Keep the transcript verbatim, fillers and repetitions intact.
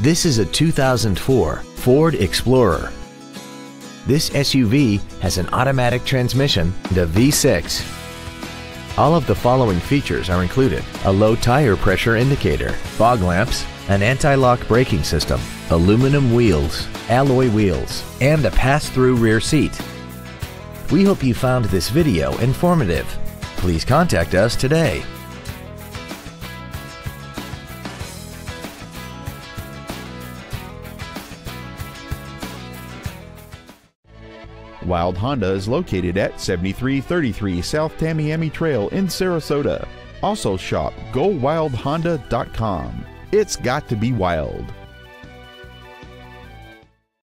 This is a two thousand four Ford Explorer. This S U V has an automatic transmission and a V six. All of the following features are included: a low tire pressure indicator, fog lamps, an anti-lock braking system, aluminum wheels, alloy wheels, and a pass-through rear seat. We hope you found this video informative. Please contact us today. Wilde Honda is located at seventy-three thirty-three South Tamiami Trail in Sarasota. Also shop go wild honda dot com. It's got to be wild.